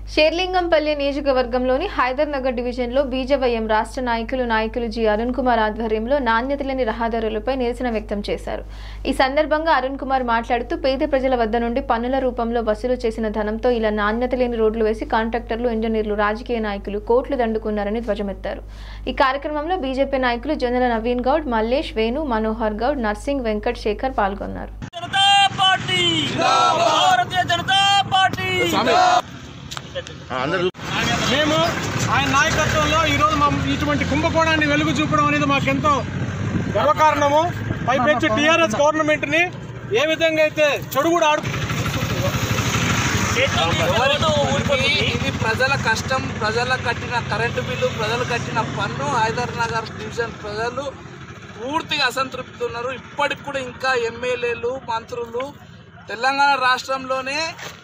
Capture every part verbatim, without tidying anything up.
షేర్లింగంపల్లి నియోజకవర్గంలోని హైదర్ నగర్ డివిజన్లో బీజేవైఎం రాష్ట్ర నాయకులు నాయకులు జి అరుణ్ కుమార్ ఆధ్వర్యంలో నాణ్యత లేని రహదారులపై నిరసన వ్యక్తం చేశారు. ఈ సందర్భంగా అరుణ్ కుమార్ మాట్లాడుతూ పేద ప్రజల వద్ద నుండి పన్నుల రూపంలో వసూలు చేసిన ధనంతో ఇలా నాణ్యత లేని రోడ్లు వేసి కాంట్రాక్టర్లు, ఇంజనీర్లు, రాజకీయ నాయకులు కోట్లు దండుకున్నారని ధ్వజమెత్తారు. ఈ కార్యక్రమంలో బీజేపీ నాయకులు జొన్నల నవీన్ గౌడ్, మల్లేష్, వేణు, మనోహర్ గౌడ్, నర్సింగ్, వెంకట్, శేఖర్ పాల్గొన్నారు. మేము ఆయన నాయకత్వంలో ఈరోజు మా ఇటువంటి కుంభకోణాన్ని వెలుగు చూపడం అనేది మాకెంతో గర్వకారణము. పైపెచ్చి టీఆర్ఎస్ గవర్నమెంట్ని ఏ విధంగా అయితే చెడు కూడా ఆడు ఇది ప్రజల కష్టం, ప్రజల కట్టిన కరెంటు బిల్లు, ప్రజలు కట్టిన పన్ను. హైదర్ నగర్ డివిజన్ ప్రజలు పూర్తిగా అసంతృప్తి ఉన్నారు. ఇప్పటికి కూడా ఇంకా ఎమ్మెల్యేలు, మంత్రులు తెలంగాణ రాష్ట్రంలోనే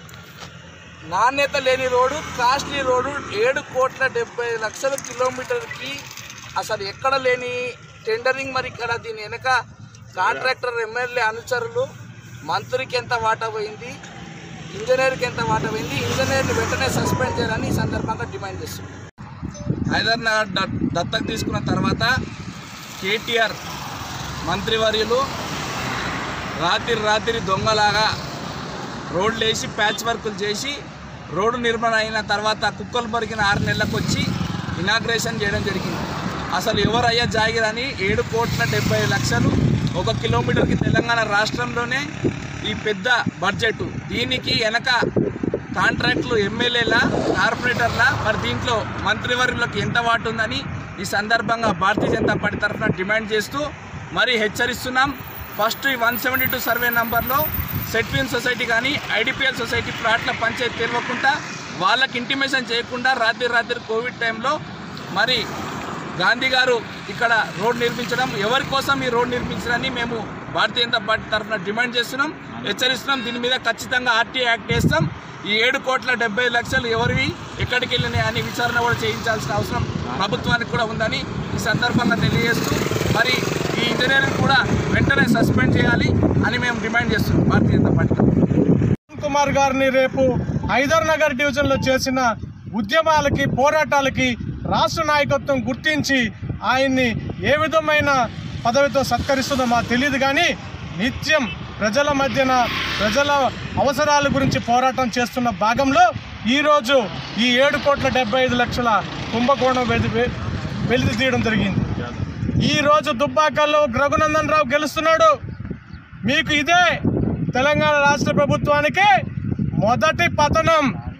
నాణ్యత లేని రోడ్డు, కాస్ట్లీ రోడ్డు, ఏడు కోట్ల డెబ్బై లక్షల కిలోమీటర్కి అసలు ఎక్కడ లేని టెండరింగ్. మరి ఇక్కడ దీని వెనక కాంట్రాక్టర్, ఎమ్మెల్యే అనుచరులు, మంత్రికి ఎంత వాటా పోయింది, ఇంజనీర్కి ఎంత వాటా పోయింది, ఇంజనీర్ని వెంటనే సస్పెండ్ చేయాలని ఈ సందర్భంగా డిమాండ్ చేస్తుంది. హైదర్ నగర్ దత్తత తీసుకున్న తర్వాత కేటీఆర్ మంత్రివర్యులు రాత్రి రాత్రి దొంగలాగా రోడ్లు వేసి ప్యాచ్ వర్కులు చేసి రోడ్డు నిర్మాణం అయిన తర్వాత కుక్కలు మరిగిన ఆరు నెలలకు వచ్చి ఇనాగ్రేషన్ చేయడం జరిగింది. అసలు ఎవరయ్యా జాగిరని ఏడు కోట్ల డెబ్బై లక్షలు ఒక కిలోమీటర్కి తెలంగాణ రాష్ట్రంలోనే ఈ పెద్ద బడ్జెట్. దీనికి వెనక కాంట్రాక్టులు, ఎమ్మెల్యేల, కార్పొరేటర్ల, మరి దీంట్లో మంత్రివర్యులకు ఎంత వాటు ఉందని ఈ సందర్భంగా భారతీయ జనతా పార్టీ తరఫున డిమాండ్ చేస్తూ మరి హెచ్చరిస్తున్నాం. ఫస్ట్ ఈ వన్ సెవెంటీ టూ సర్వే నంబర్లో సెట్విన్ సొసైటీ కానీ ఐడిపిఎల్ సొసైటీ ప్లాట్ల పంచాయతీ తెలియకుండా వాళ్ళకి ఇంటిమేషన్ చేయకుండా రాత్రి రాత్రి కోవిడ్ టైంలో మరి గాంధీ గారు ఇక్కడ రోడ్ నిర్మించడం, ఎవరి కోసం ఈ రోడ్ నిర్మించడాన్ని మేము భారతీయ జనతా పార్టీ తరఫున డిమాండ్ చేస్తున్నాం, హెచ్చరిస్తున్నాం. దీని మీద ఖచ్చితంగా ఆర్టీఐ యాక్ట్ వేస్తాం. ఈ ఏడు కోట్ల డెబ్బై లక్షలు ఎవరివి, ఎక్కడికి వెళ్ళినాయి అని విచారణ కూడా చేయించాల్సిన అవసరం ప్రభుత్వానికి కూడా ఉందని ఈ సందర్భంగా తెలియజేస్తూ మరి ఈ ఇంజనీరింగ్ కూడా వెంటనే సస్పెండ్ చేయాలి అని మేము డిమాండ్ చేస్తున్నాం భారతీయ జనతా పార్టీ. అరుణ్ కుమార్ గారిని రేపు హైదర్ నగర్ డివిజన్లో చేసిన ఉద్యమాలకి, పోరాటాలకి రాష్ట్ర నాయకత్వం గుర్తించి ఆయన్ని ఏ విధమైన పదవితో సత్కరిస్తుందో మాకు తెలియదు. కానీ నిత్యం ప్రజల మధ్యన ప్రజల అవసరాల గురించి పోరాటం చేస్తున్న భాగంలో ఈరోజు ఈ ఏడు కోట్ల డెబ్బై ఐదు లక్షల కుంభకోణం వెలిది తీయడం జరిగింది. ఈరోజు దుబ్బాకల్లో రఘునందన్ రావు గెలుస్తున్నాడు. మీకు ఇదే తెలంగాణ రాష్ట్ర ప్రభుత్వానికి మొదటి పతనం.